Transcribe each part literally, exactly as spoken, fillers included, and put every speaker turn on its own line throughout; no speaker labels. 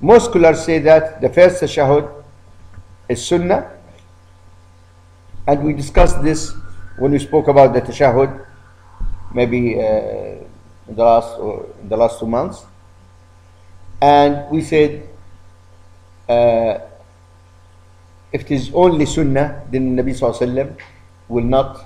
Most scholars say that the first tashahhud is sunnah, and we discussed this when we spoke about the tashahhud, maybe uh, in the last or in the last two months, and we said uh, if it is only sunnah, then the Nabi Sallallahu Alaihi Wasallam will not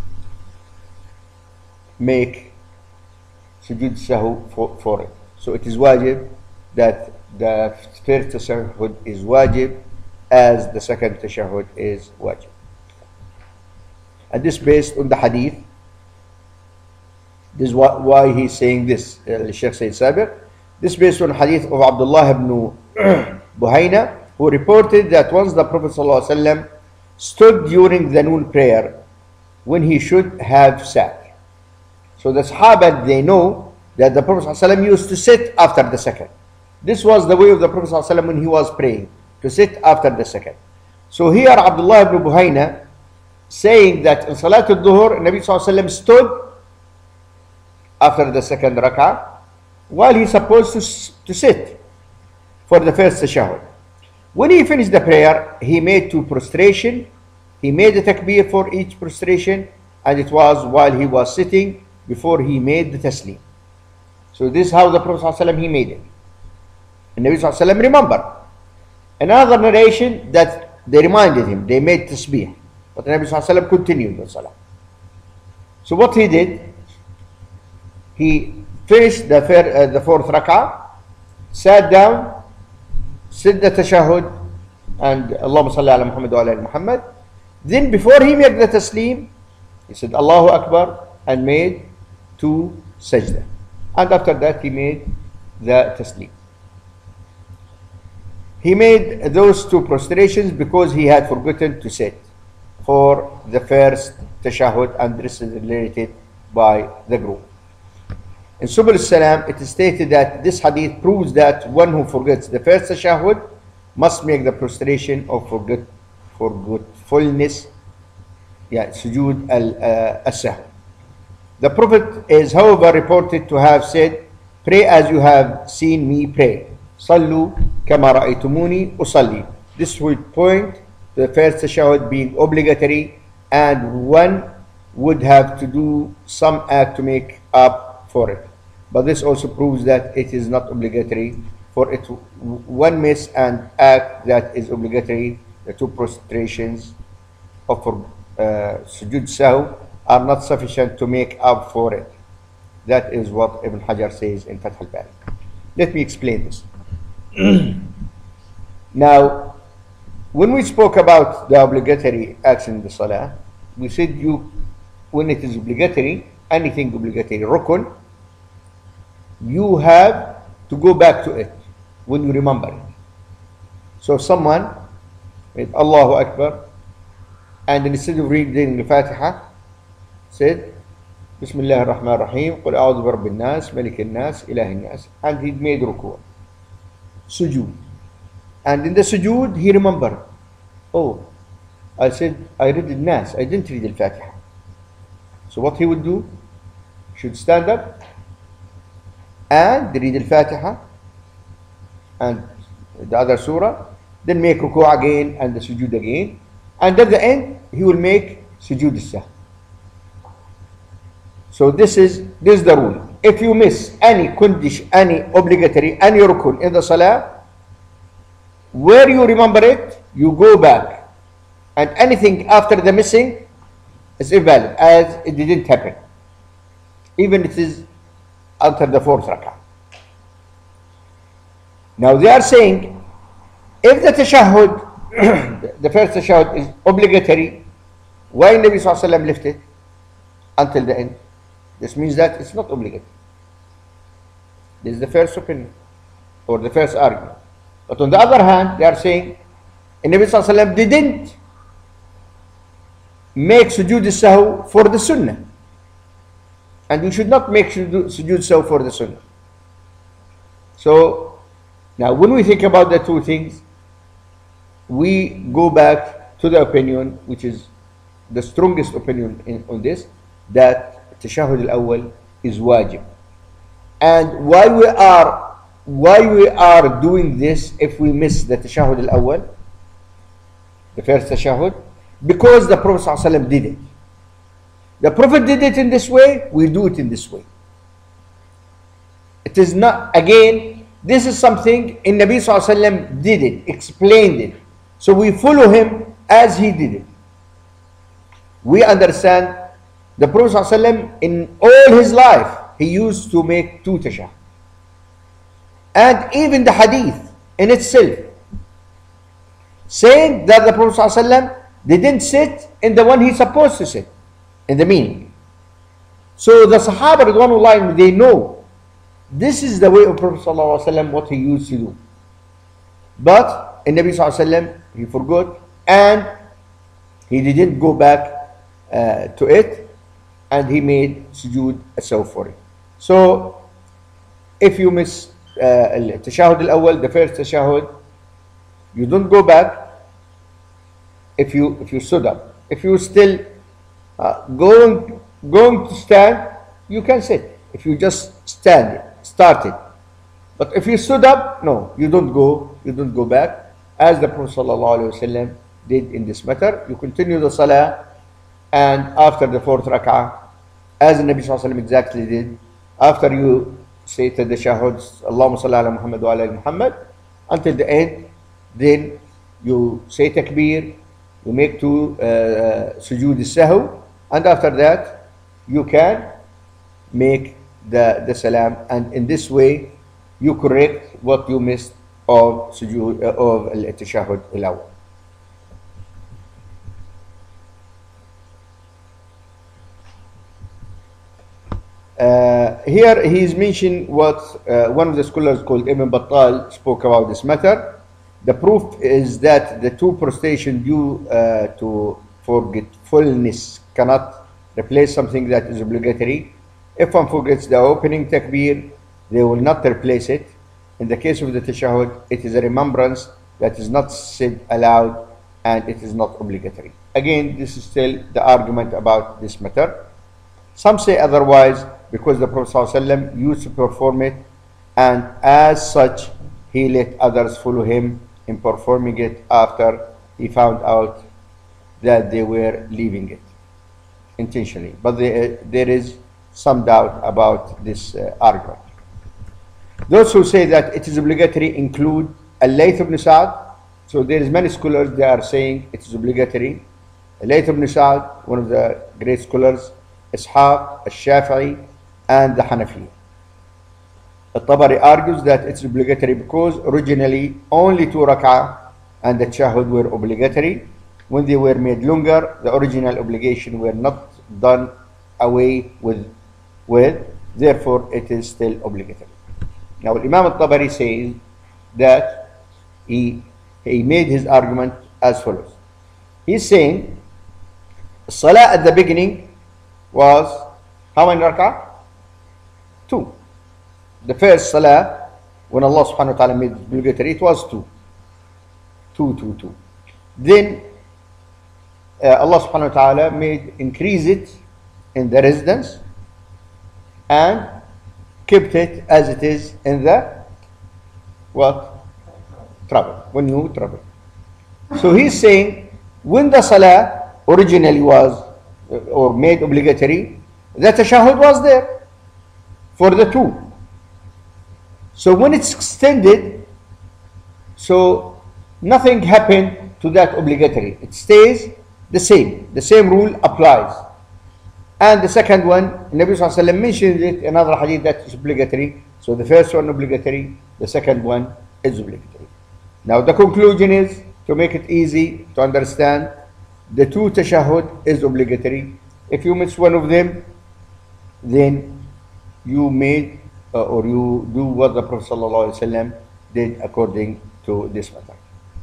make sujood sahu for, for it. So it is wajib that the first tashahhud is wajib as the second tashahhud is wajib. And this based on the hadith. This is why he's saying this, uh, Sheikh Sayyid Sabir. This based on hadith of Abdullah ibn Buhayna, who reported that once the Prophet ﷺ stood during the noon prayer when he should have sat. So the Sahaba, they know that the Prophet ﷺ used to sit after the second. This was the way of the Prophet ﷺ when he was praying, to sit after the second. So here Abdullah ibn Buhayna saying that in Salatul Dhuhr, Nabi ﷺ stood after the second rak'ah while he's supposed to, to sit for the first tashahhud. When he finished the prayer, he made two prostration. He made the takbir for each prostration, and it was while he was sitting before he made the taslim. So this is how the Prophet ﷺ he made it. And Nabi ﷺ remembered. Another narration that they reminded him, they made tasbih, but the Nabi ﷺ continued the salah. So what he did, he finished the, uh, the fourth rak'ah, sat down, said the tashahhud, and Allahumma salli ala Muhammad wa ala Muhammad. Then before he made the taslim, he said Allahu Akbar and made two sajda. And after that he made the taslim. He made those two prostrations because he had forgotten to sit for the first tashahhud, and this is related by the group. In Subul Salam, it is stated that this hadith proves that one who forgets the first tashahhud must make the prostration of forget, forgetfulness, yeah, sujood al-sahw. Uh, the Prophet is, however, reported to have said, "Pray as you have seen me pray. Sallu kama ra'aytumuni usalli." This would point to the first tashahhud being obligatory, and one would have to do some act to make up for it. But this also proves that it is not obligatory, for it one miss and act that is obligatory. The two prostrations of uh, sujood sahu are not sufficient to make up for it. That is what Ibn Hajar says in Fath al-Bari. Let me explain this. Now, when we spoke about the obligatory acts in the salah, we said you, when it is obligatory, anything obligatory, rukun, you have to go back to it when you remember it. So someone with Allahu Akbar, and instead of reading the Fatiha, said Bismillah ar-Rahman ar-Rahim, Qul a'udhu bi Rabbin nas, Malikin nas, Ilahin nas, and he made ruku', sujood. And in the sujood, he remembered, oh, I said, I read the nas, I didn't read the Fatiha. So what he would do, should stand up and read al-Fatiha and the other surah, then make ruku' again and the sujood again, and at the end he will make sujood al-sahw. So this is this is the rule. If you miss any condition, any obligatory, any rukun in the salah, where you remember it, you go back, and anything after the missing is invalid, as it didn't happen, even if it is after the fourth rak'ah. Now they are saying, if the tashahhud, the first tashahhud is obligatory, why Nabi Sallallahu Alaihi Wasallam left it until the end? This means that it's not obligatory. This is the first opinion, or the first argument. But on the other hand, they are saying, Nabi Sallallahu Alaihi Wasallam didn't make sujood al-sahw for the sunnah. And we should not make sujood sahu for the sunnah. So, now when we think about the two things, we go back to the opinion, which is the strongest opinion in, on this, that tashahhud al-awwal is wajib. And why we are why we are doing this if we miss the tashahud al-awwal, the first tashahud? Because the Prophet ﷺ did it. The Prophet did it in this way, we do it in this way. It is not, again, this is something in Nabi ﷺ did it, explained it. So we follow him as he did it. We understand the Prophet ﷺ in all his life, he used to make two tashahud. And even the hadith in itself, saying that the Prophet ﷺ didn't sit in the one he's supposed to sit, in the meaning. So the Sahaba, Ridwanullah, they know this is the way of Prophet ﷺ, what he used to do. But in Nabi ﷺ, he forgot and he didn't go back uh, to it, and he made sujood as-sahw for it. So if you miss uh, al-tashahud al-awwal, the first tashahud, you don't go back. If you if you stood up, if you still uh, going going to stand, you can sit. If you just stand, start it. But if you stood up, no, you don't go. You don't go back, as the Prophet ﷺ did in this matter. You continue the salah, and after the fourth rak'ah, as the Nabi ﷺ exactly did, after you say to the shahuds, Allahumma salli ala Muhammad wa ala ali Muhammad, until the end, then you say takbir. You make two uh, sujood al-sahw, and after that you can make the, the salam, and in this way you correct what you missed of sujood uh, of al-tashahud al-awwal. Uh, here he is mentioning what uh, one of the scholars called Ibn Battal spoke about this matter. The proof is that the two prostration due uh, to forgetfulness cannot replace something that is obligatory. If one forgets the opening takbir, they will not replace it. In the case of the tashahud, it is a remembrance that is not said aloud, and it is not obligatory. Again, this is still the argument about this matter. Some say otherwise, because the Prophet ﷺ used to perform it, and as such he let others follow him in performing it after he found out that they were leaving it intentionally. But there, there is some doubt about this uh, argument. Those who say that it is obligatory include Al-Layth ibn Sa'd. So there is many scholars, they are saying it is obligatory. Al-Layth ibn Sa'd, one of the great scholars, Ishaq, Al-Shafi'i, and the Hanafi. Al-Tabari argues that it's obligatory because originally only two rak'ah and the tashahud were obligatory. When they were made longer, the original obligation were not done away with, with therefore it is still obligatory. Now Imam Al-Tabari says that he, he made his argument as follows. He's saying Salah at the beginning was how many rak'ah? Two. The first salah, when Allah subhanahu wa ta'ala made it obligatory, it was two. Two, two, two. Then uh, Allah subhanahu wa ta'ala made increase it in the residence and kept it as it is in the what? Travel. When you travel. So he's saying when the salah originally was uh, or made obligatory, the tashahud was there for the two. So when it's extended, so nothing happened to that obligatory. It stays the same. The same rule applies. And the second one, Nabi sallallahu alaihi wasallam mentioned it in another hadith that is obligatory. So the first one obligatory, the second one is obligatory. Now the conclusion is, to make it easy to understand, the two tashahud is obligatory. If you miss one of them, then you made uh, or you do what the Prophet sallallahu alaihi wasallam did according to this matter.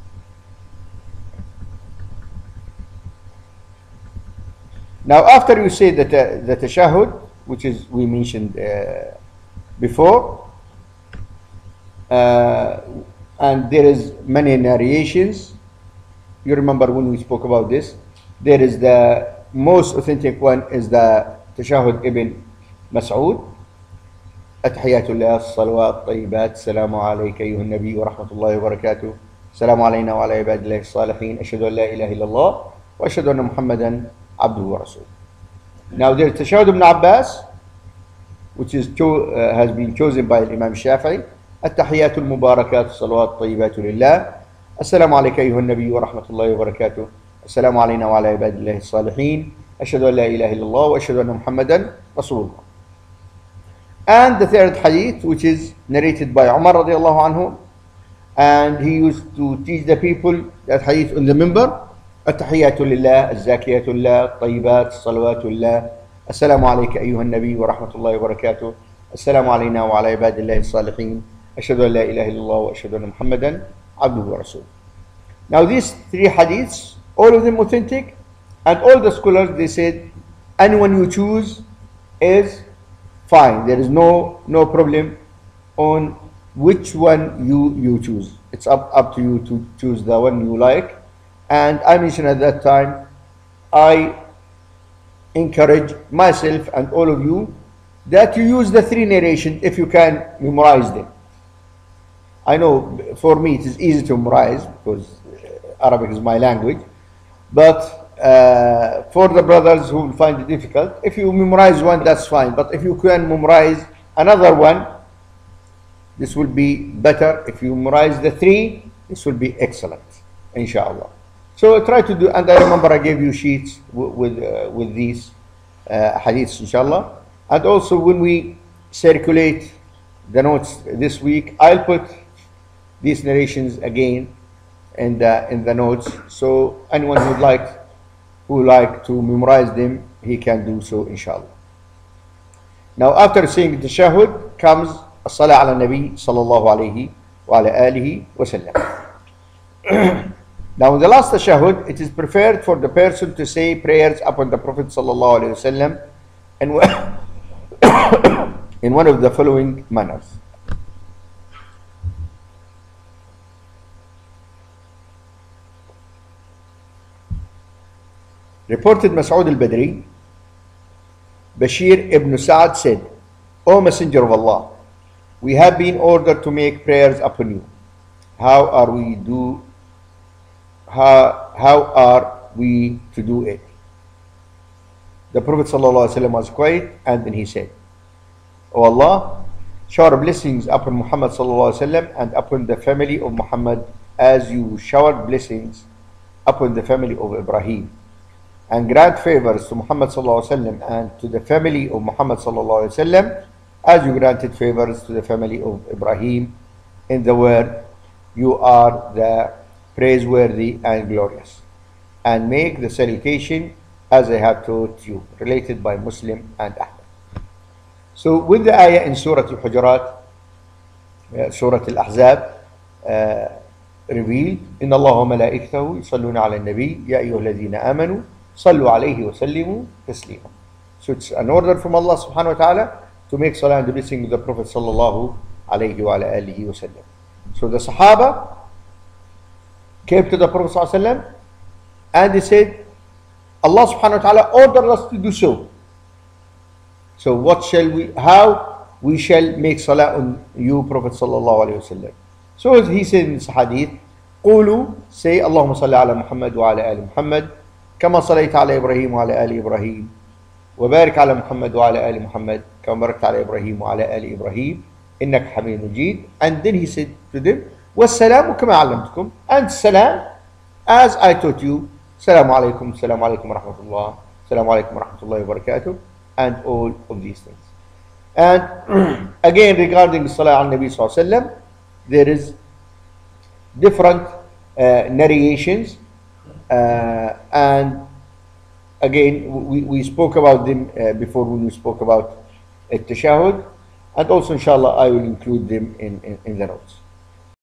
Now after you say that uh, the tashahud, which is we mentioned uh, before, uh, and there is many narrations. You remember when we spoke about this, there is the most authentic one is the Tashahud ibn Mas'ud, التحيات لله الصلوات الطيبات السلام عليك أيها النبي ورحمة الله وبركاته السلام علينا وعلى عباد الله الصالحين أشهد أن لا إله إلا الله وأشهد أن محمدا عبده ورسوله. Now there is Tashahud ibn Abbas, which is cho uh, has been chosen by Imam Shafi'i. التحيات المباركات الصلوات الطيبات لله السلام عليك أيها النبي ورحمة الله وبركاته السلام علينا وعلى عباد الله الصالحين أشهد أن لا إله إلا الله وأشهد أن محمدا رسول الله. And the third hadith, which is narrated by Umar radiallahu anhu, and he used to teach the people that hadith on the minbar. التحيات لله الزاكيات لله الطيبات الصلوات لله السلام عليك أيها النبي ورحمة الله وبركاته السلام علينا وعلى عباد الله الصالحين أشهد أن لا إله إلا الله وأشهد أن محمدا عبده ورسوله. Now these three hadiths, all of them authentic, and all the scholars, they said anyone you choose is fine. There is no no problem on which one you you choose. It's up up to you to choose the one you like. And I mentioned at that time, I encourage myself and all of you that you use the three narrations if you can memorize them. I know for me it is easy to memorize because Arabic is my language, but uh, for the brothers who will find it difficult, if you memorize one, that's fine. But if you can memorize another one, this will be better. If you memorize the three, this will be excellent, inshallah. So try to do, and I remember I gave you sheets with uh, with these uh, hadiths, inshallah. And also when we circulate the notes this week, I'll put these narrations again in the in the notes. So anyone who'd like who would like to memorize them, he can do so, inshallah. Now, after saying the tashahhud comes as-salah ala nabi sallallahu alayhi wa ala alihi wa sallam. Now, in the last tashahhud, it is preferred for the person to say prayers upon the Prophet sallallahu alayhi wa sallam and in one of the following manners. Reported Mas'ud al-Badri, Bashir ibn Sa'ad said, O Messenger of Allah, we have been ordered to make prayers upon you. How are we do how, how are we to do it? The Prophet ﷺ was quiet, and then he said, O Allah, shower blessings upon Muhammad ﷺ and upon the family of Muhammad as you showered blessings upon the family of Ibrahim. And grant favors to Muhammad ﷺ and to the family of Muhammad ﷺ as you granted favors to the family of Ibrahim in the word, you are the praiseworthy and glorious. And make the salutation as I have taught you, related by Muslim and Ahmad. So with the ayah in Surah Al-Hujurat, uh, Surah Al-Ahzab, uh, revealed, إن الله وملائكته يصلون على النبي يا أيها الذين آمنوا صلوا عليه وسلموا تسليما. So it's an order from Allah subhanahu wa ta'ala to make salah and the blessing of the Prophet sallallahu alayhi wa alihi wa sallam. So the Sahaba came to the Prophet sallallahu alayhi wa sallam and they said, Allah subhanahu wa ta'ala ordered us to do so. So what shall we, how we shall make salah on you, Prophet sallallahu alayhi wa sallam. So he said in this hadith, قولوا, say, اللهم صل على محمد وعلى آل محمد كما صليت على إبراهيم وعلى آل إبراهيم وبارك على محمد وعلى آل محمد كما باركت على إبراهيم وعلى آل إبراهيم إنك حميد مجيد. And then he said to them, والسلام كما علمتكم, and salam as I taught you, السلام عليكم السلام عليكم ورحمة الله السلام عليكم ورحمة الله وبركاته, and all of these things. And again, regarding the Salah al Nabi sallallahu alaihi wasallam, there is different uh, narrations, uh, and again we, we spoke about them uh, before when we spoke about Attashahud, and also inshallah I will include them in, in, in the notes.